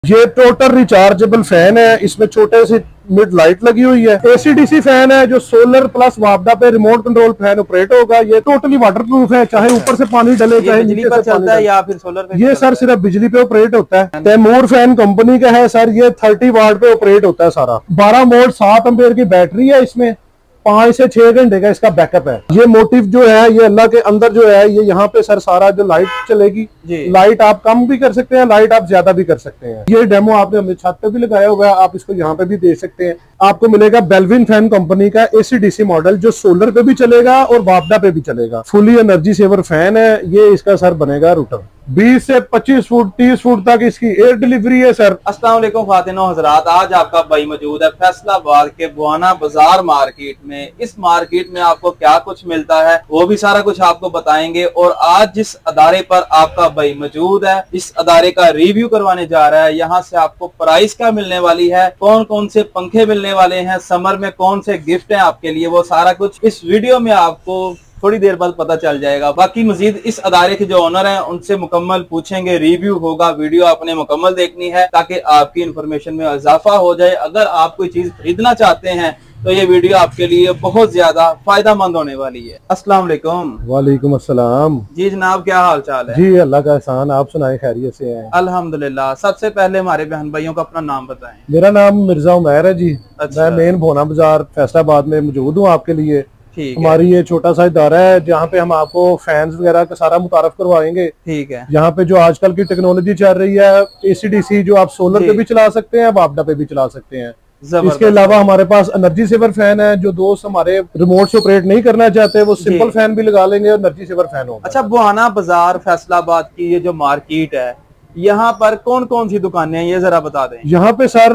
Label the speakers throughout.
Speaker 1: ये total rechargeable fan है। इसमें छोटे से मिड लाइट लगी हुई है। एसीडीसी फैन है जो सोलर प्लस वापडा पे रिमोट कंट्रोल फैन ऑपरेट होगा। ये टोटली वाटर प्रूफ है, चाहे ऊपर से पानी डले चाहे नीचे से पानी डले
Speaker 2: या फिर सोलर पे।
Speaker 1: ये सर सिर्फ बिजली पे ऑपरेट होता है। तैमूर फैन कंपनी का है सर। ये 30 वाट पे ऑपरेट होता है सारा। 12 वोल्ट 7 एम्पेयर की बैटरी है। इसमें 5 से 6 घंटे का इसका बैकअप है। ये मोटिव जो है ये अल्लाह के अंदर जो है ये यहाँ पे सर सारा जो लाइट चलेगी, लाइट आप कम भी कर सकते हैं, लाइट आप ज्यादा भी कर सकते हैं। ये डेमो आपने अपने छत पे भी लगाया हुआ है, आप इसको यहाँ पे भी देख सकते हैं। आपको मिलेगा बेल्विन फैन कंपनी का एसीडीसी मॉडल जो सोलर पे भी चलेगा और वापडा पे भी चलेगा। फुली एनर्जी सेवर फैन है। ये इसका सर बनेगा रूटर। 20 से 25 फुट 30 फुट तक इसकी एयर डिलीवरी है सर।
Speaker 2: अस्सलाम वालेकुम ख्वातीनो हज़रात, आज आपका भाई मौजूद है फैसलाबाद के बुआना बाजार मार्केट में। इस मार्केट में आपको क्या कुछ मिलता है वो भी सारा कुछ आपको बताएंगे। और आज जिस अदारे पर आपका भाई मौजूद है, इस अदारे का रिव्यू करवाने जा रहा है। यहाँ से आपको प्राइस क्या मिलने वाली है, कौन कौन से पंखे मिलने वाले हैं, समर में कौन से गिफ्ट हैं आपके लिए, वो सारा कुछ इस वीडियो में आपको थोड़ी देर बाद पता चल जाएगा। बाकी मजीद इस अदारे के जो ओनर हैं उनसे मुकम्मल पूछेंगे, रिव्यू होगा। वीडियो आपने मुकम्मल देखनी है ताकि आपकी इंफॉर्मेशन में इजाफा हो जाए। अगर आप कोई चीज खरीदना चाहते हैं तो ये वीडियो आपके लिए बहुत ज्यादा फायदा मंद होने वाली है। अस्सलाम वालेकुम।
Speaker 1: वालेकुम अस्सलाम।
Speaker 2: जी जनाब, क्या हाल चाल है?
Speaker 1: जी अल्लाह का एहसान, आप सुनाए खैरियत से हैं?
Speaker 2: अल्हम्दुलिल्लाह। सबसे पहले हमारे बहन भाइयों का अपना नाम बताएं।
Speaker 1: मेरा नाम मिर्जा उमैर है जी।
Speaker 2: अच्छा।
Speaker 1: मैं मेन भोना बाजार फैसलाबाद में मौजूद हूँ आपके लिए।
Speaker 2: ठीक है।
Speaker 1: हमारी ये छोटा सा इदारा है जहाँ पे हम आपको फैंस वगैरह का सारा मुतारफ करवाएंगे।
Speaker 2: ठीक है।
Speaker 1: यहाँ पे जो आजकल की टेक्नोलॉजी चल रही है, एसीडीसी जो आप सोलर पे भी चला सकते हैं, वापडा पे भी चला सकते हैं। इसके अलावा हमारे पास एनर्जी सेवर फैन है। जो दोस्त हमारे रिमोट से ऑपरेट नहीं करना चाहते वो सिंपल फैन भी लगा लेंगे और एनर्जी सेवर फैन होगा।
Speaker 2: अच्छा, बुआना बाजार फैसलाबाद की ये जो मार्केट है, यहाँ पर कौन कौन सी दुकानें हैं ये जरा बता दें।
Speaker 1: यहाँ पे सर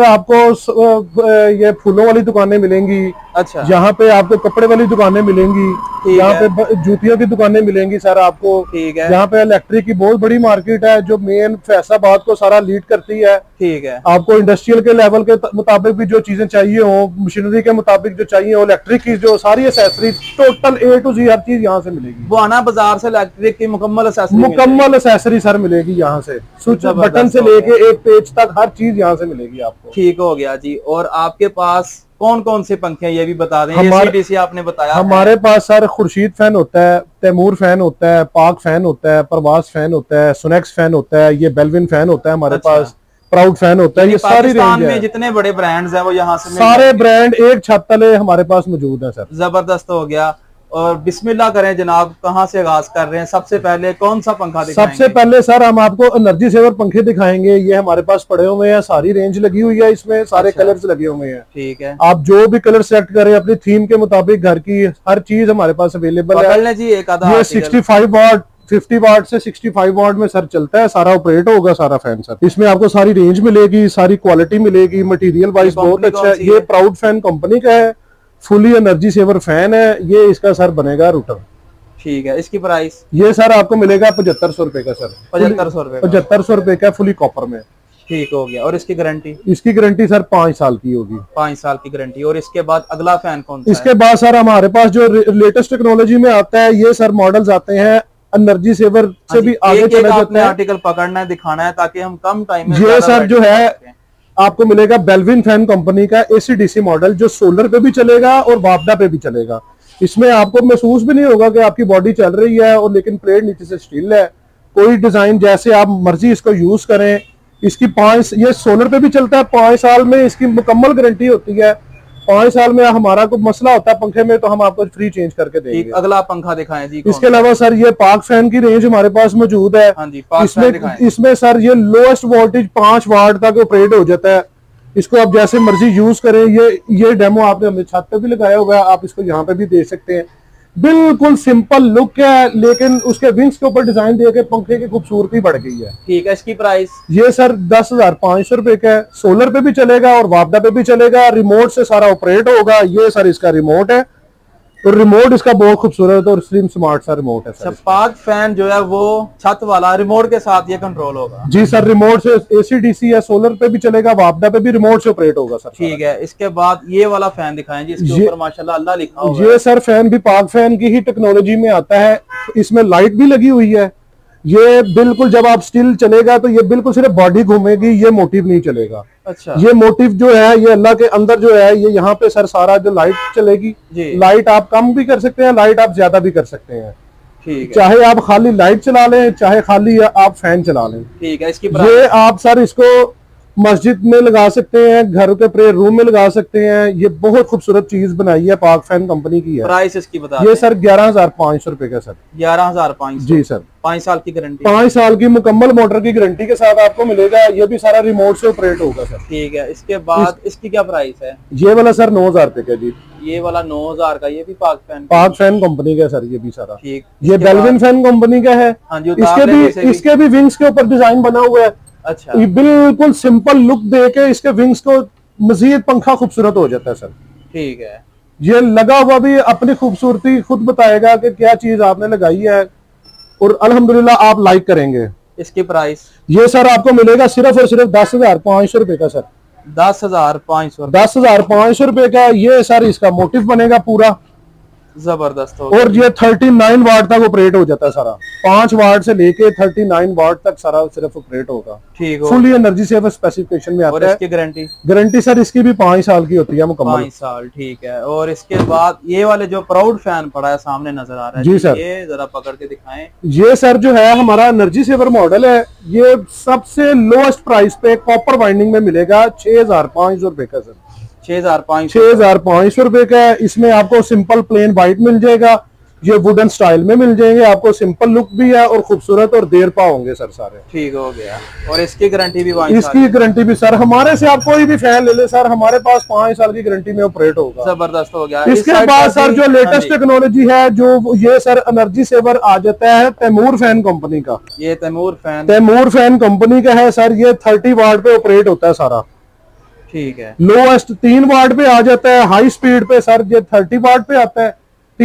Speaker 1: आपको ये फूलों वाली दुकानें मिलेंगी।
Speaker 2: अच्छा।
Speaker 1: यहाँ पे आपको कपड़े वाली दुकानें मिलेंगी। यहाँ पे जूतियों की दुकानें मिलेंगी सर आपको।
Speaker 2: ठीक है।
Speaker 1: यहाँ पे इलेक्ट्रिक की बहुत बड़ी मार्केट है जो मेन फैसलाबाद को सारा लीड करती है।
Speaker 2: ठीक है।
Speaker 1: आपको इंडस्ट्रियल के लेवल के मुताबिक भी जो चीजें चाहिए हो, मशीनरी के मुताबिक जो चाहिए हो, इलेक्ट्रिक की जो सारी accessory total A to Z हर चीज यहाँ से मिलेगी।
Speaker 2: बुआना बाजार से इलेक्ट्रिक की मुकम्मल
Speaker 1: एसेसरी सर मिलेगी यहाँ से। स्विच बटन से लेके एक पेज तक हर चीज यहाँ से मिलेगी आपको।
Speaker 2: ठीक हो गया जी। और आपके पास कौन कौन से पंखे हैं ये भी बता दें। एसीडीसी आपने बताया।
Speaker 1: हमारे पास सर खुर्शीद फैन होता है, तैमूर फैन होता है, पाक फैन होता है, परवाज फैन होता है, सुनेक्स फैन होता है, ये बेल्विन फैन होता है हमारे पास, प्राउड फैन होता है। ये सारी रेंज है।
Speaker 2: जितने बड़े ब्रांड्स हैं वो यहाँ से
Speaker 1: सारे ब्रांड एक छत तले हमारे पास मौजूद है सर।
Speaker 2: जबरदस्त हो गया। और बिस्मिल्लाह करें जनाब, कहाँ से आगाज कर रहे हैं? सबसे पहले कौन सा पंखा दिखाएंगे?
Speaker 1: सबसे पहले सर हम आपको एनर्जी सेवर पंखे दिखाएंगे। ये हमारे पास पड़े हुए हैं, सारी रेंज लगी हुई है इसमें, सारे कलर्स लगे हुए हैं।
Speaker 2: ठीक है।
Speaker 1: आप जो भी कलर सेलेक्ट करें अपनी थीम के मुताबिक, घर की हर चीज हमारे पास अवेलेबल है
Speaker 2: जी। एक आधा
Speaker 1: ये 65 वाट 50 वाट से 65 वाट में सर चलता है, सारा ऑपरेट होगा सारा फैन सर। इसमें आपको सारी रेंज मिलेगी, सारी क्वालिटी मिलेगी, मटेरियल वाइज बहुत अच्छा है। ये प्राउड फैन कंपनी का है, फुली एनर्जी सेवर फैन है। ये इसका सर बनेगा रूटर।
Speaker 2: ठीक है। इसकी प्राइस
Speaker 1: ये सर आपको मिलेगा 7500 रुपए का सर।
Speaker 2: 7500 रुपए
Speaker 1: 7500 रुपए का फुली कॉपर में।
Speaker 2: ठीक हो गया। और इसकी गारंटी?
Speaker 1: इसकी गारंटी सर 5 साल की होगी।
Speaker 2: 5 साल की गारंटी। और इसके बाद अगला फैन कौन सा?
Speaker 1: इसके बाद सर हमारे पास जो लेटेस्ट टेक्नोलॉजी में आता है, ये सर मॉडल्स आते हैं एनर्जी सेवर से भी आगे चले जाते हैं।
Speaker 2: आर्टिकल पकड़ना है, दिखाना है ताकि हम कम टाइम में।
Speaker 1: ये सर जो है आपको मिलेगा बेल्विन फैन कंपनी का एसीडीसी मॉडल जो सोलर पे भी चलेगा और वापडा पे भी चलेगा। इसमें आपको महसूस भी नहीं होगा कि आपकी बॉडी चल रही है और लेकिन प्लेट नीचे से स्टिल है। कोई डिजाइन जैसे आप मर्जी इसको यूज करें। इसकी ये सोलर पे भी चलता है। 5 साल में इसकी मुकम्मल गारंटी होती है। 5 साल में हमारा कोई मसला होता है पंखे में तो हम आपको फ्री चेंज करके देंगे।
Speaker 2: अगला पंखा दिखाएं जी।
Speaker 1: इसके अलावा सर ये पाक फैन की रेंज हमारे पास मौजूद है।
Speaker 2: हाँ जी, पाक
Speaker 1: इसमें सर ये लोएस्ट वोल्टेज 5 वाट तक ऑपरेट हो जाता है। इसको आप जैसे मर्जी यूज करें। ये डेमो आपने अपने छत पे भी लगाया हुआ है, आप इसको यहाँ पे भी देख सकते हैं। बिल्कुल सिंपल लुक है लेकिन उसके विंग्स के ऊपर डिजाइन देके पंखे की खूबसूरती बढ़ गई है।
Speaker 2: ठीक है। इसकी प्राइस?
Speaker 1: ये सर 10,500 रुपए का है। सोलर पे भी चलेगा और वापडा पे भी चलेगा। रिमोट से सारा ऑपरेट होगा। ये सर इसका रिमोट है और रिमोट इसका बहुत खूबसूरत और स्लिम स्मार्ट सा रिमोट है सर।
Speaker 2: पाक फैन जो है वो छत वाला रिमोट के साथ ये कंट्रोल होगा?
Speaker 1: जी सर, रिमोट से एसीडीसी या सोलर पे भी चलेगा, वापडा पे भी रिमोट से ऑपरेट होगा सर।
Speaker 2: ठीक है। इसके बाद ये वाला फैन दिखाएं जी। इसके ऊपर माशाल्लाह अल्लाह लिखा हुआ है।
Speaker 1: ये सर फैन भी पाक फैन की ही टेक्नोलॉजी में आता है। इसमें लाइट भी लगी हुई है। ये बिल्कुल जब आप स्टिल चलेगा तो ये बिल्कुल सिर्फ बॉडी घूमेगी, ये मोटिव नहीं चलेगा।
Speaker 2: अच्छा,
Speaker 1: ये मोटिव जो है ये अल्लाह के अंदर जो है ये यहाँ पे सर सारा जो लाइट चलेगी, लाइट आप कम भी कर सकते हैं, लाइट आप ज्यादा भी कर सकते हैं।
Speaker 2: ठीक है।
Speaker 1: चाहे आप खाली लाइट चला लें, चाहे खाली आप फैन चला लें।
Speaker 2: ठीक है। इसकी
Speaker 1: ये आप सर इसको मस्जिद में लगा सकते हैं, घर के प्रेयर रूम में लगा सकते हैं। ये बहुत खूबसूरत चीज बनाई है, पाक फैन कंपनी की है।
Speaker 2: प्राइस इसकी बता
Speaker 1: ये सर 11,500 रुपए का सर।
Speaker 2: 11,500
Speaker 1: जी सर।
Speaker 2: 5 साल की गारंटी।
Speaker 1: 5 साल की मुकम्मल मोटर की गारंटी के साथ आपको मिलेगा। ये भी सारा रिमोट से ऑपरेट होगा सर।
Speaker 2: ठीक है। इसके बाद इसकी क्या प्राइस है?
Speaker 1: ये वाला सर 9,000 रुपए का जी।
Speaker 2: ये वाला 9,000 का, ये भी पाक
Speaker 1: फैन कंपनी का सर। ये भी सारा
Speaker 2: ठीक।
Speaker 1: ये बेल्विन फैन कंपनी का है।
Speaker 2: हाँ जी।
Speaker 1: इसके भी विंग्स के ऊपर डिजाइन बना हुआ है।
Speaker 2: अच्छा।
Speaker 1: ये बिल्कुल सिंपल लुक देके इसके विंग्स को मजीद पंखा खूबसूरत हो जाता है सर।
Speaker 2: ठीक है।
Speaker 1: ये लगा हुआ भी अपनी खूबसूरती खुद बताएगा कि क्या चीज आपने लगाई है, और अल्हम्दुलिल्लाह आप लाइक करेंगे।
Speaker 2: इसकी प्राइस
Speaker 1: ये सर आपको मिलेगा सिर्फ और सिर्फ 10,500 रुपए का सर।
Speaker 2: 10,500।
Speaker 1: 10,500 रुपए का। ये सर इसका मोटिव बनेगा पूरा
Speaker 2: जबरदस्त हो।
Speaker 1: और ये 39 वाट तक ऑपरेट हो जाता है सारा। 5 वाट से लेके 39 वाट तक सारा सिर्फ ऑपरेट होगा।
Speaker 2: ठीक है।
Speaker 1: फुली एनर्जी सेवर स्पेसिफिकेशन में आता है।
Speaker 2: और इसकी गारंटी
Speaker 1: सर इसकी भी 5 साल की होती है मुकम्मल।
Speaker 2: 5 साल। ठीक है। और इसके बाद ये वाले जो प्राउड फैन पड़ा है सामने नजर आ रहा है
Speaker 1: जी सर,
Speaker 2: ये जरा पकड़ के दिखाएं।
Speaker 1: ये सर जो है हमारा एनर्जी सेवर मॉडल है। ये सबसे लोएस्ट प्राइस पे कॉपर वाइंडिंग में मिलेगा 6,500 रुपए का सर। 6,500 रुपए का है। इसमें आपको सिंपल प्लेन व्हाइट मिल जाएगा, ये वुडन स्टाइल में मिल जाएंगे आपको। सिंपल लुक भी है और खूबसूरत और देर पा होंगे सर सारे।
Speaker 2: ठीक हो गया। और इसकी गारंटी भी
Speaker 1: इसकी गारंटी भी सर हमारे से आप कोई भी फैन ले ले सर, हमारे पास 5 साल की गारंटी में ऑपरेट होगा।
Speaker 2: जबरदस्त हो गया।
Speaker 1: इसके बाद सर जो लेटेस्ट टेक्नोलॉजी है जो ये सर एनर्जी सेवर आ जाता है तैमूर फैन कंपनी का।
Speaker 2: ये तैमूर
Speaker 1: फैन कंपनी का है सर। ये 30 वाट पे ऑपरेट होता है सारा।
Speaker 2: ठीक है।
Speaker 1: लोएस्ट 3 वाट पे आ जाता है। हाई स्पीड पे सर ये 30 वाट पे आता है।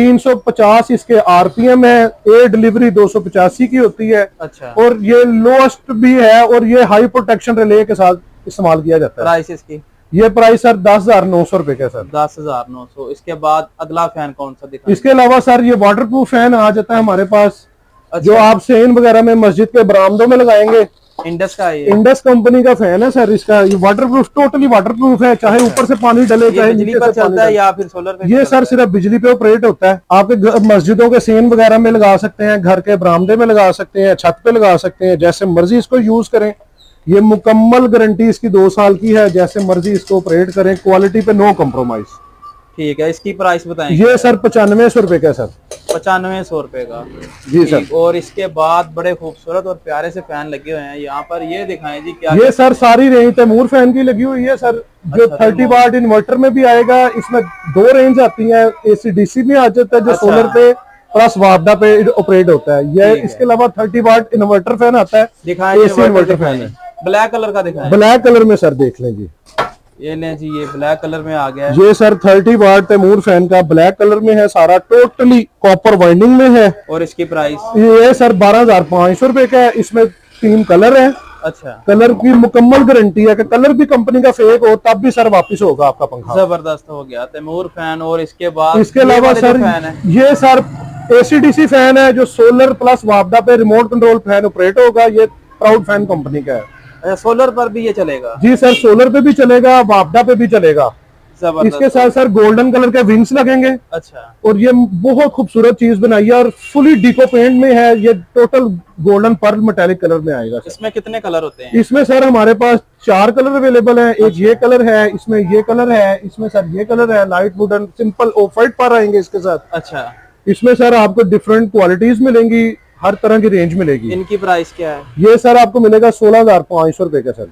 Speaker 1: 350 इसके आरपीएम है। एयर डिलीवरी 285 की होती है।
Speaker 2: अच्छा।
Speaker 1: और ये लोएस्ट भी है और ये हाई प्रोटेक्शन रिले के साथ इस्तेमाल किया जाता है।
Speaker 2: प्राइस इसकी?
Speaker 1: ये प्राइस सर 10,900 रुपए का सर।
Speaker 2: 10,900। इसके बाद अगला फैन कौन सा दिखा?
Speaker 1: इसके अलावा सर ये वाटरप्रूफ फैन आ जाता है हमारे पास।
Speaker 2: अच्छा।
Speaker 1: जो आप सेन वगैरह में मस्जिद के बरामदों में लगाएंगे।
Speaker 2: इंडस का है।
Speaker 1: इंडस कंपनी का फैन है सर। इसका ये वाटरप्रूफ, टोटली वाटरप्रूफ है। चाहे ऊपर से पानी डले, चाहे
Speaker 2: बिजली पर चलता है या फिर सोलर पे?
Speaker 1: ये सर सिर्फ बिजली पे ऑपरेट होता है। आपके मस्जिदों के सेन वगैरह में लगा सकते हैं, घर के बरामदे में लगा सकते हैं, छत पे लगा सकते हैं, जैसे मर्जी इसको यूज करें। ये मुकम्मल गारंटी इसकी 2 साल की है। जैसे मर्जी इसको ऑपरेट करें, क्वालिटी पे नो कॉम्प्रोमाइज।
Speaker 2: ठीक है। इसकी प्राइस बताएं।
Speaker 1: ये सर 9500 रुपए का सर।
Speaker 2: 9500 रुपए का।
Speaker 1: जी सर।
Speaker 2: और इसके बाद बड़े खूबसूरत और प्यारे से फैन लगे हुए हैं यहाँ पर। ये दिखाएं जी क्या?
Speaker 1: ये सर सारी रेंज तैमूर फैन की लगी हुई है सर। जो 30 वाट इन्वर्टर में भी आएगा। इसमें 2 रेंज आती है। एसी डीसी भी आ जाता है जो सोलर पे प्लस वापडा पे ऑपरेट होता है। ये इसके अलावा 30 वाट इन्वर्टर फैन आता है।
Speaker 2: दिखाएं।
Speaker 1: एसी इन्वर्टर फैन है।
Speaker 2: ब्लैक कलर का दिखाएं।
Speaker 1: ब्लैक कलर में सर देख लें जी।
Speaker 2: ये लें जी, ये ब्लैक कलर में आ गया है।
Speaker 1: ये सर 30 वाट तैमूर फैन का ब्लैक कलर में है सारा। टोटली कॉपर वाइंडिंग में है।
Speaker 2: और इसकी प्राइस?
Speaker 1: ये सर 12,500 रुपए का है। इसमें 3 कलर है।
Speaker 2: अच्छा।
Speaker 1: कलर की मुकम्मल गारंटी है कि कलर भी कंपनी का फेक हो तब भी सर वापस होगा आपका पंखा।
Speaker 2: जबरदस्त हो गया तैमूर फैन। और इसके बाद
Speaker 1: इसके अलावा सर
Speaker 2: फैन है,
Speaker 1: ये सर एसीडीसी फैन है जो सोलर प्लस वापडा पे रिमोट कंट्रोल फैन ऑपरेट होगा। ये प्राउड फैन कंपनी का है।
Speaker 2: अच्छा। सोलर पर भी ये चलेगा?
Speaker 1: जी सर, सोलर पे भी चलेगा, वापडा पे भी चलेगा। इसके साथ सर गोल्डन कलर के विंग्स लगेंगे।
Speaker 2: अच्छा।
Speaker 1: और ये बहुत खूबसूरत चीज बनाई है और फुली डिको पेंट में है। ये total golden pearl metallic colour में आएगा।
Speaker 2: इसमें कितने कलर होते हैं?
Speaker 1: इसमें सर हमारे पास 4 कलर अवेलेबल है। एक ये कलर है, इसमें ये कलर है, इसमें सर ये कलर है। Light wooden simple off white पर आएंगे इसके साथ।
Speaker 2: अच्छा।
Speaker 1: इसमें सर आपको डिफरेंट क्वालिटीज मिलेंगी, हर तरह की रेंज मिलेगी।
Speaker 2: इनकी प्राइस क्या है?
Speaker 1: ये सर आपको मिलेगा 16,500 रुपए का सर।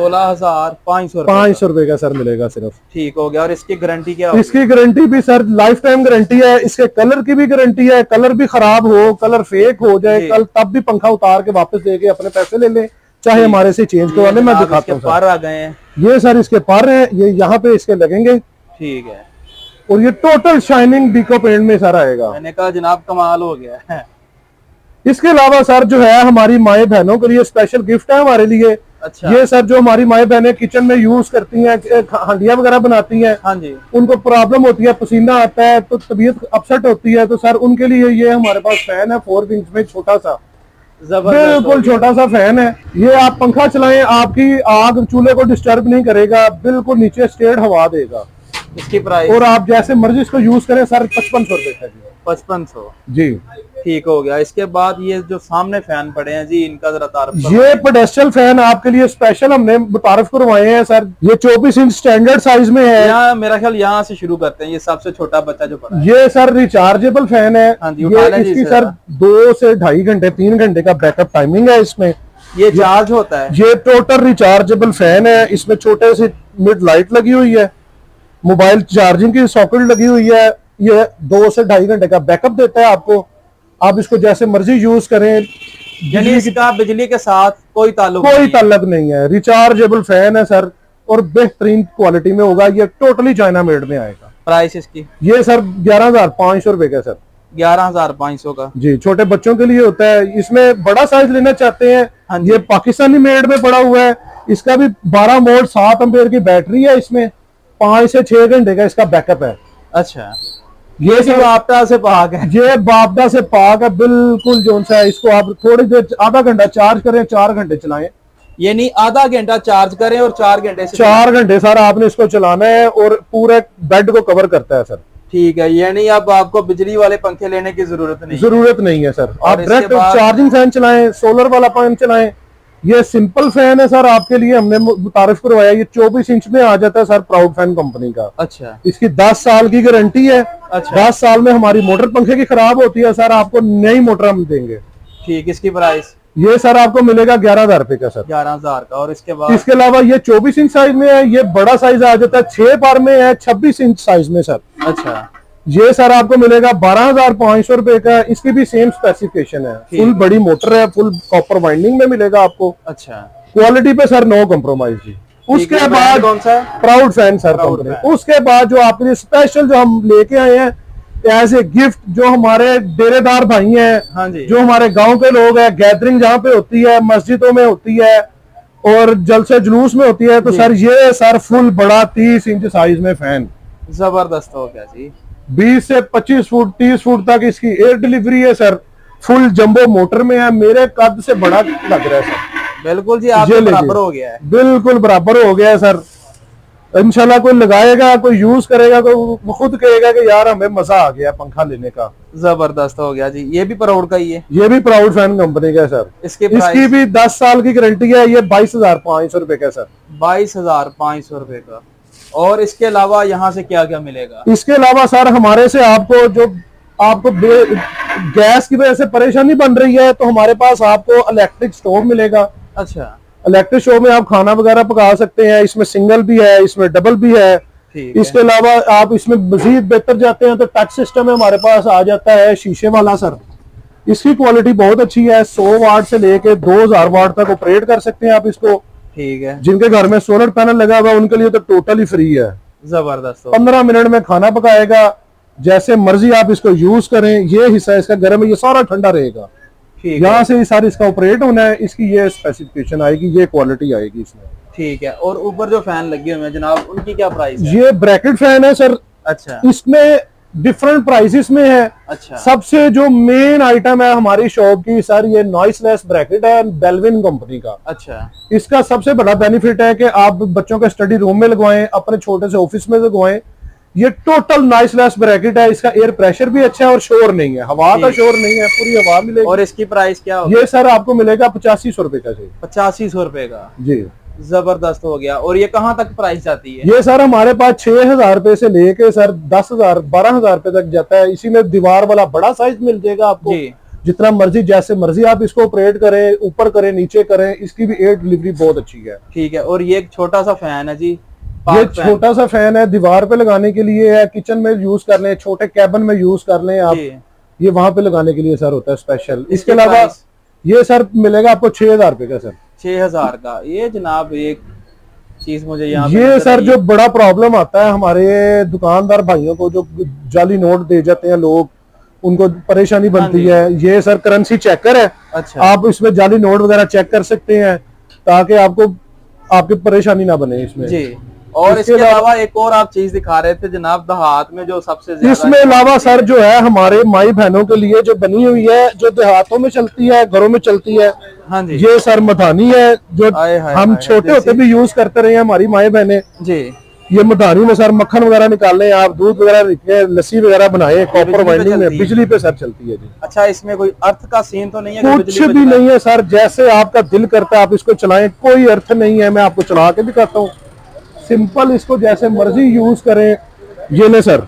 Speaker 2: 16,500
Speaker 1: रुपए का सर मिलेगा सिर्फ।
Speaker 2: ठीक हो गया। और इसकी गारंटी क्या होगी?
Speaker 1: इसकी गारंटी भी सर लाइफ टाइम गारंटी है। इसके कलर की भी गारंटी है। कलर भी खराब हो, कलर फेक हो जाए कल, तब भी पंखा उतार के वापस देके अपने पैसे ले लें, चाहे हमारे से चेंज करवा लें। मैं दिखाता हूँ।
Speaker 2: पर आ गए हैं
Speaker 1: ये सर, इसके पर है, ये यहाँ पे इसके लगेंगे।
Speaker 2: ठीक है।
Speaker 1: और ये टोटल शाइनिंग डिको पेंट में सर आएगा।
Speaker 2: मैंने कहा जनाब कमाल हो गया है।
Speaker 1: इसके अलावा सर जो है हमारी माए बहनों के लिए स्पेशल गिफ्ट है हमारे लिए।
Speaker 2: अच्छा।
Speaker 1: ये सर जो हमारी माए बहनें किचन में यूज करती हैं, हांडिया वगैरह बनाती हैं।
Speaker 2: हाँ जी।
Speaker 1: उनको प्रॉब्लम होती है, पसीना आता है तो तबीयत अपसेट होती है, तो सर उनके लिए ये हमारे पास फैन है 4 विंग्स में छोटा सा। बिल्कुल छोटा सा फैन है ये। आप पंखा चलाएं, आपकी आग चूल्हे को डिस्टर्ब नहीं करेगा, बिल्कुल नीचे स्टेट हवा देगा।
Speaker 2: इसकी प्राइस? और
Speaker 1: आप जैसे मर्जी इसको यूज करें सर, 5500 रुपए का जी।
Speaker 2: 5500
Speaker 1: जी,
Speaker 2: ठीक हो गया। इसके बाद ये जो सामने फैन पड़े हैं जी, इनका जरा तारीफ।
Speaker 1: ये पेडेस्टल फैन आपके लिए स्पेशल हमने तारीफ करवाए हैं सर। ये 24 इंच स्टैंडर्ड साइज में है।
Speaker 2: यहाँ मेरा ख्याल यहाँ से शुरू करते हैं, ये सबसे छोटा बच्चा जो पड़ा है।
Speaker 1: ये सर रिचार्जेबल फैन है।
Speaker 2: हाँ जी,
Speaker 1: ये इसकी सर 2 से 2.5 घंटे 3 घंटे का बैकअप टाइमिंग है इसमें।
Speaker 2: ये चार्ज होता है?
Speaker 1: ये टोटल रिचार्जेबल फैन है। इसमें छोटे से मिड लाइट लगी हुई है, मोबाइल चार्जिंग की सॉकेट लगी हुई है। ये 2 से 2.5 घंटे का बैकअप देता है आपको। आप इसको जैसे मर्जी यूज करें,
Speaker 2: यानी इसका बिजली के साथ कोई ताल्लुक
Speaker 1: नहीं है। रिचार्जेबल फैन है सर और बेहतरीन क्वालिटी में होगा। ये टोटली चाइना मेड में आएगा।
Speaker 2: प्राइस इसकी?
Speaker 1: ये सर 11,500 रुपए का सर।
Speaker 2: 11,500 का
Speaker 1: जी, छोटे बच्चों के लिए होता है। इसमें बड़ा साइज लेना चाहते हैं,
Speaker 2: हाँ
Speaker 1: ये पाकिस्तानी मेड में पड़ा हुआ है। इसका भी 12 वोल्ट 7 एम्पेयर की बैटरी है। इसमें 5 से 6 घंटे का इसका बैकअप है।
Speaker 2: अच्छा, ये सब बापदा से पाक है?
Speaker 1: ये बापदा से पाक है बिल्कुल। जो सा है इसको आप थोड़ी देर आधा घंटा चार्ज करें, 4 घंटे चलाएं।
Speaker 2: यानी आधा घंटा चार्ज करें और 4 घंटे से
Speaker 1: 4 घंटे सर आपने इसको चलाना है और पूरे बेड को कवर करता है सर।
Speaker 2: ठीक है, यानी अब आपको बिजली वाले पंखे लेने की जरूरत नहीं
Speaker 1: है सर। आप डायरेक्ट चार्जिंग फैन चलाएं, सोलर वाला फैन चलाएं। ये सिंपल फैन है सर, आपके लिए हमने तारीफ करवाया। ये 24 इंच में आ जाता है सर, प्राउड फैन कंपनी का।
Speaker 2: अच्छा,
Speaker 1: इसकी 10 साल की गारंटी है।
Speaker 2: अच्छा,
Speaker 1: 10 साल में हमारी मोटर पंखे की खराब होती है सर, आपको नई मोटर हम देंगे।
Speaker 2: ठीक, इसकी प्राइस?
Speaker 1: ये सर आपको मिलेगा 11,000 रुपए का सर।
Speaker 2: 11,000 का। और इसके
Speaker 1: अलावा ये 24 इंच साइज में है। ये बड़ा साइज आ जाता है 6 बार में है, 26 इंच साइज में सर।
Speaker 2: अच्छा,
Speaker 1: ये सर आपको मिलेगा 12,500 रुपए का। इसकी भी सेम स्पेसिफिकेशन है। फुल बड़ी मोटर है, फुल कॉपर वाइंडिंग में मिलेगा आपको।
Speaker 2: अच्छा,
Speaker 1: क्वालिटी पे सर नो कॉम्प्रोमाइज जी। उसके बाद
Speaker 2: कौन सा?
Speaker 1: Proud fan sir company. उसके बाद जो आपके लिए स्पेशल जो हम लेके आए हैं एज ए गिफ्ट, जो हमारे डेरेदार भाई हैं,
Speaker 2: हाँ जी,
Speaker 1: जो हमारे गांव के लोग हैं, गैदरिंग जहाँ पे होती है, मस्जिदों में होती है और जलसे जुलूस में होती है, तो सर ये सर फुल बड़ा 30 इंच साइज में फैन
Speaker 2: जबरदस्त हो गया जी।
Speaker 1: 20 से 25 फुट 30 फुट तक इसकी एयर डिलीवरी है सर। फुल जंबो मोटर में है। मेरे कद से बड़ा लग रहा है सर।
Speaker 2: बिल्कुल जी, आपके बराबर हो गया है।
Speaker 1: बिल्कुल बराबर हो गया है सर। इंशाल्लाह कोई लगाएगा, कोई यूज करेगा, कोई वो खुद कहेगा कि यार हमें मजा आ गया पंखा लेने का।
Speaker 2: जबरदस्त हो गया जी। ये भी प्राउड का ही है?
Speaker 1: ये भी प्राउड फैन कंपनी का है सर। इसकी भी 10 साल की गारंटी है। ये 22,500 रुपए का सर।
Speaker 2: 22,500 रुपए का। और इसके अलावा यहाँ से क्या क्या मिलेगा?
Speaker 1: इसके अलावा सर हमारे से आपको जो आपको गैस की वजह से परेशानी बन रही है, तो हमारे पास आपको इलेक्ट्रिक स्टोव मिलेगा।
Speaker 2: अच्छा,
Speaker 1: इलेक्ट्रिक स्टोव में आप खाना वगैरह पका सकते हैं। इसमें सिंगल भी है, इसमें डबल भी है। इसके अलावा आप इसमें मजीद बेहतर जाते हैं तो टच सिस्टम है हमारे पास आ जाता है, शीशे वाला सर। इसकी क्वालिटी बहुत अच्छी है। 100 वाट से लेके 2000 वाट तक ऑपरेट कर सकते हैं आप इसको।
Speaker 2: ठीक है,
Speaker 1: जिनके घर में सोलर पैनल लगा हुआ है उनके लिए तो टोटली फ्री है।
Speaker 2: जबरदस्त।
Speaker 1: 15 मिनट में खाना पकाएगा। जैसे मर्जी आप इसको यूज करें। ये हिस्सा इसका गर्म है, ये सारा ठंडा रहेगा। यहाँ से सारी इसका ऑपरेट होना है। इसकी ये स्पेसिफिकेशन आएगी, ये क्वालिटी आएगी इसमें।
Speaker 2: ठीक है, और ऊपर जो फैन लगे हुए हैं जनाब, उनकी क्या प्राइस है?
Speaker 1: ये ब्रैकेट फैन है सर।
Speaker 2: अच्छा,
Speaker 1: इसमें डिफरेंट प्राइसेस में है।
Speaker 2: अच्छा,
Speaker 1: सबसे जो मेन आइटम है हमारी शॉप की सर, ये नॉइसलेस ब्रैकेट है बेल्विन कंपनी का।
Speaker 2: अच्छा,
Speaker 1: इसका सबसे बड़ा बेनिफिट है कि आप बच्चों के स्टडी रूम में लगवाएं, अपने छोटे से ऑफिस में लगवाएं। ये टोटल नॉइसलेस ब्रैकेट है। इसका एयर प्रेशर भी अच्छा है और शोर नहीं है, हवा का शोर नहीं है, पूरी हवा मिलेगी।
Speaker 2: और इसकी प्राइस क्या होगी?
Speaker 1: ये सर आपको मिलेगा 8500 रुपए का।
Speaker 2: 8500 रुपए का
Speaker 1: जी,
Speaker 2: जबरदस्त हो गया। और ये कहाँ तक प्राइस जाती है?
Speaker 1: ये सर हमारे पास 6000 रुपए से लेके सर 10,000 12,000 रुपए तक जाता है। इसी में दीवार वाला बड़ा साइज मिल जाएगा आपको जी। जितना मर्जी जैसे मर्जी आप इसको ऑपरेट करें, ऊपर करें नीचे करें। इसकी भी एयर डिलीवरी बहुत अच्छी है।
Speaker 2: ठीक है, और ये एक छोटा सा फैन है जी।
Speaker 1: ये छोटा सा फैन है, दीवार पे लगाने के लिए है, किचन में यूज कर लें, छोटे कैबिन में यूज कर लें आप। ये वहां पे लगाने के लिए सर होता है स्पेशल। इसके अलावा ये सर मिलेगा आपको 6000 रुपए का सर।
Speaker 2: 6000 का। ये जनाब एक चीज मुझे यहाँ
Speaker 1: ये सर जो बड़ा प्रॉब्लम आता है हमारे दुकानदार भाइयों को, जो जाली नोट दे जाते हैं लोग, उनको परेशानी बनती है। ये सर करेंसी चेकर है।
Speaker 2: अच्छा,
Speaker 1: आप इसमें जाली नोट वगैरह चेक कर सकते हैं ताकि आपको आपकी परेशानी ना बने इसमें
Speaker 2: जी। और इसके अलावा एक और आप चीज दिखा रहे थे जनाब, देहात में जो सबसे ज्यादा
Speaker 1: इसमें अलावा सर जो है हमारे माई बहनों के लिए जो बनी हुई है, जो देहातों में चलती है, घरों में चलती है,
Speaker 2: हाँ जी,
Speaker 1: ये सर मधानी है जो हम छोटे होते भी यूज करते रहे हैं हमारी माई बहने जी। ये मधानी में सर मक्खन वगैरह निकालने, आप दूध वगैरह लस्सी वगैरह बनाए, कॉपर वाइंडिंग में बिजली पे सर चलती है जी।
Speaker 2: अच्छा, इसमें कोई अर्थ का सीन तो नहीं है?
Speaker 1: कुछ भी नहीं है सर, जैसे आपका दिल करता है आप इसको चलाएं, कोई अर्थ नहीं है। मैं आपको चला के दिखाता हूँ, सिंपल, इसको जैसे मर्जी यूज करें। ये ले सर,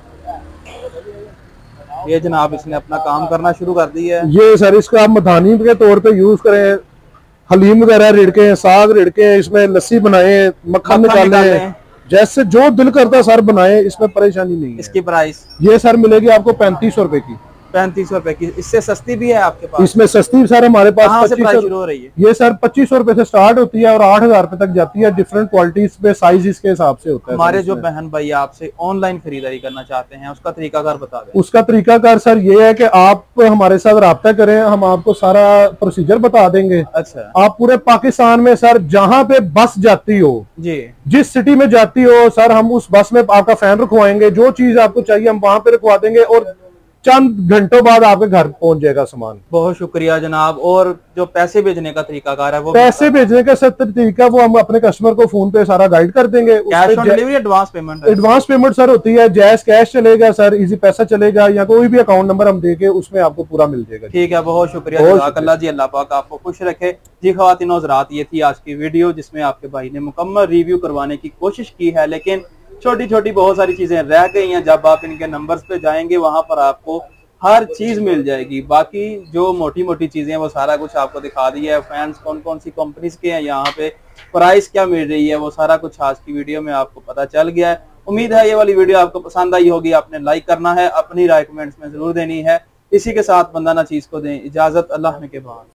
Speaker 2: ये जनाब इसने अपना काम करना शुरू कर दिया है।
Speaker 1: ये सर इसको आप मधानी के तौर पे यूज करें, हलीम वगैरह रिड़के, साग रिड़के, इसमें लस्सी बनाए, मक्खन निकाले, जैसे जो दिल करता है सर बनाए, इसमें परेशानी नहीं है।
Speaker 2: इसकी प्राइस
Speaker 1: ये सर मिलेगी आपको 3500 रुपए की।
Speaker 2: 3500 रुपए की। इससे सस्ती भी है आपके पास?
Speaker 1: इसमें सस्ती सर हमारे पास
Speaker 2: 2500 शुरू हो रही है।
Speaker 1: ये सर 2500 रुपए से स्टार्ट होती है और 8000 रुपए तक जाती है। डिफरेंट क्वालिटीज पे साइज इसके हिसाब से होता है।
Speaker 2: हमारे जो बहन भाई आपसे ऑनलाइन खरीदारी करना चाहते हैं, उसका तरीकाकार बता दें।
Speaker 1: उसका तरीकाकार सर ये है कि आप हमारे साथ राब्ता करें, हम आपको सारा प्रोसीजर बता देंगे।
Speaker 2: अच्छा,
Speaker 1: आप पूरे पाकिस्तान में सर जहाँ पे बस जाती हो
Speaker 2: जी,
Speaker 1: जिस सिटी में जाती हो सर, हम उस बस में आपका फैन रखवाएंगे, जो चीज आपको चाहिए हम वहां पे रखवा देंगे और चंद घंटों बाद आपके घर पहुंच जाएगा सामान।
Speaker 2: बहुत शुक्रिया जनाब। और जो पैसे भेजने का तरीकाकार है वो?
Speaker 1: पैसे भेजने का सर तरीका वो हम अपने कस्टमर को फोन पे सारा गाइड कर देंगे।
Speaker 2: Cash on delivery, advance payment?
Speaker 1: Advance payment sir होती है, जैस कैश चलेगा सर, इजी पैसा चलेगा, या कोई भी अकाउंट नंबर हम देके उसमें आपको पूरा मिल जाएगा।
Speaker 2: ठीक है, बहुत शुक्रिया, अल्लाह जी, अल्लाह पाक आपको खुश रखे जी। ख्वातीन हज़रात, ये थी आज की वीडियो जिसमें आपके भाई ने मुकम्मल रिव्यू करवाने की कोशिश की है, लेकिन छोटी छोटी बहुत सारी चीजें रह गई हैं। जब आप इनके नंबर्स पे जाएंगे वहां पर आपको हर चीज मिल जाएगी। बाकी जो मोटी मोटी चीजें हैं वो सारा कुछ आपको दिखा दिया है। फैंस कौन कौन सी कंपनीज के हैं, यहाँ पे प्राइस क्या मिल रही है, वो सारा कुछ आज की वीडियो में आपको पता चल गया है। उम्मीद है ये वाली वीडियो आपको पसंद आई होगी। आपने लाइक करना है, अपनी राय कमेंट्स में जरूर देनी है। इसी के साथ बंदा ना चीज को दें इजाजत, अल्लाह के बाद।